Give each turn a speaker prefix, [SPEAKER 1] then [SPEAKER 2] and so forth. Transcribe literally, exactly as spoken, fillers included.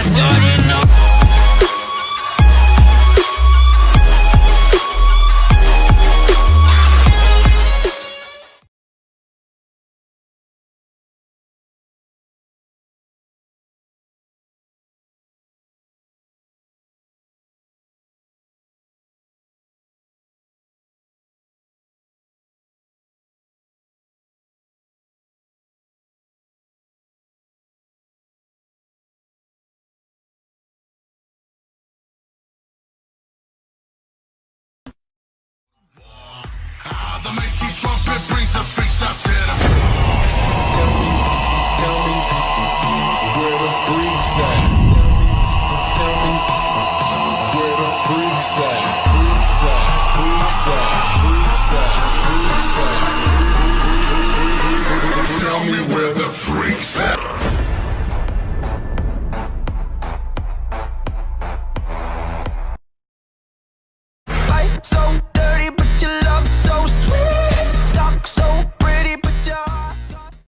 [SPEAKER 1] exploding up.
[SPEAKER 2] The mighty trumpet brings the freaks out to the floor. Tell me, tell me, where the freaks at? Tell me, where the freaks at? Freaks at, freaks at, freaks at, freaks at. Tell me where the freaks at. Fight so